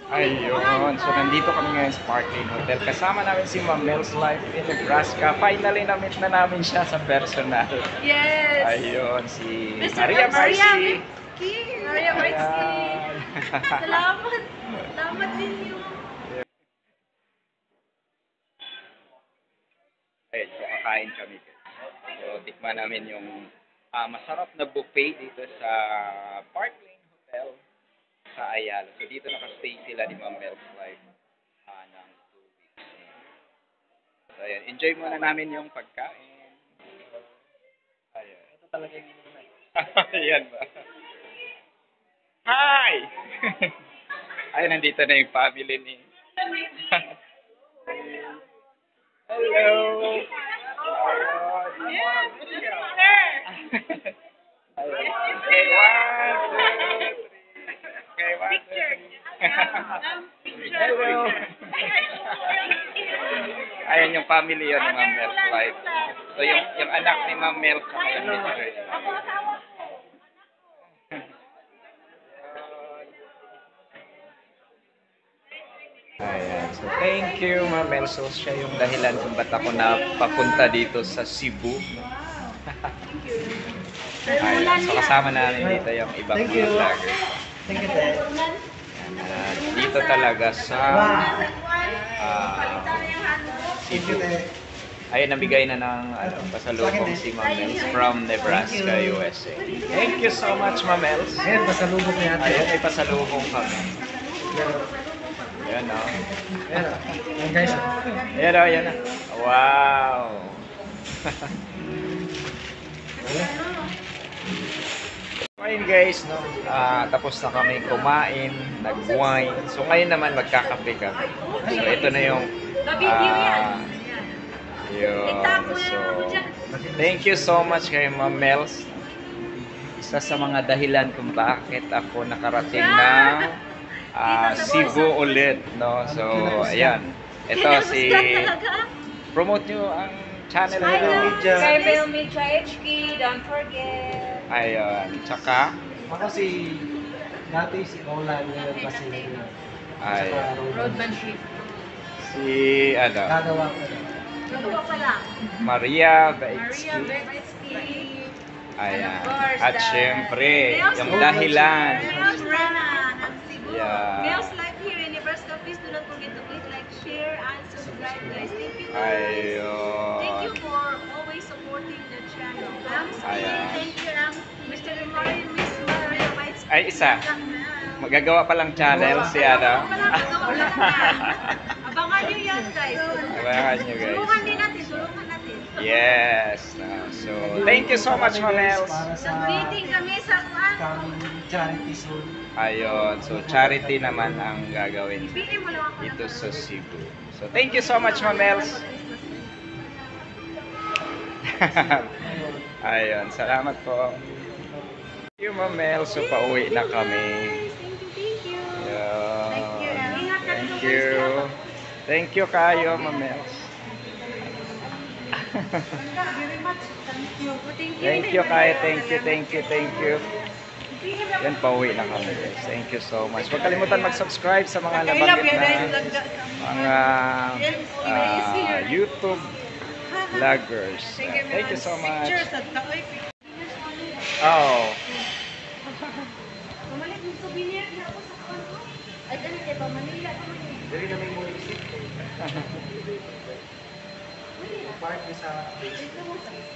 Ayun. So, nandito kami ngayon sa Parkland Hotel. Kasama namin si Ma'am Mel's Life in Nebraska. Finally, na-meet na namin siya sa personal. Yes. Ayun, si Mr. Maria Maria Marcy. Mitsky. Maria Mitsky. Salamat. Salamat din yung... Ayun, so kakain kami. So, tikman namin yung masarap na buffet dito sa Parkland Hotel sa Ayala. So, dito nakastay sila ni Ma'am Mel's Life ng 2 weeks. So, ayan. Enjoy muna namin yung pagkain. Ayan. Ito talaga yung ayan ba? Hi! Ayun, nandito na yung family ni... Hello! Okay, 1, 2, 3. Okay, 1, 2, 3. Hello! Ayan yung family yun ni Ma'am Mel's Life. So, yung anak ni Ma'am Mel sa yung mister. Ayan. So, thank you, Ma'am Mel. So, siya yung dahilan kung ba't ako napapunta dito sa Cebu. Ayan. So, kasama namin dito yung ibang mga vlogger. Thank you, Dad. Dito talaga sa Cebu. Ayun, nabigay na ng pasalubong si Ma'am Mel from Nebraska, USA. Thank you so much, Ma'am Mel. Ayan, pasalubong ni ate. Ayun, may pasalubong kami. Ayan, o. Ayan, ayan guys. Ayan, o, ayan. Wow! Ayun guys, no? Tapos na kami kumain, nag-wine. So ngayon naman magkakape kami. So ito na yung yun. So, thank you so much kay Ma'am Mels. Isa sa mga dahilan kung bakit ako nakarating ng Cebu ulit, no? So, ayan. Ito si promote nyo ang channel nyo. Kay Bill Mitra HK, don't forget. Ayun. Tsaka, Ako si, dati si Olan, ngayon kasi ay, Roadmanship. si, ano, gagawa ko na. Nagawa pa lang. Maria Maria Baitsky. Betsky. Ayan. At syempre, yung dahilan. Mel's Rana ng Cebu. Yeah. Mel's Life here in Nebraska. Please do not forget to click like, share, and subscribe, guys. Thank you. Thank you Ayun. for always supporting the channel. Ayan. Thank you, Mr. Maria, Miss Maria White. Ay, isa. Magagawa pa lang channel si ano. Abangan nyo yan, guys. Abangan nyo, guys. Tulungan din natin. Tulungan natin. Yes. So, thank you so much, Ma'am Els. Para sa Meeting kami sa kuan. coming charity soon. Ayun. So, charity naman ang gagawin Pili mo lang ako. dito sa Cebu. So, thank you so much, Ma'am Els. Ayun. Salamat po. Thank you, Ma'am Els. So, pauwi na kami. Thank you. Ayun. Ingat ka Thank dito, you. Thank you kayo, Ma'am Els. Very much. Thank you. Thank you kayo. Thank you, thank you, thank you. Yan, pauwi na kami, guys. Thank you so much. Huwag kalimutan mag-subscribe sa mga nabanggit na mga YouTube vloggers. Thank you so much. Oh. Mamalik mo souvenir na ako sa kanto. Ay, dali kayo ba? Manila ko man yun. Dali na may mo isip. Part niya sa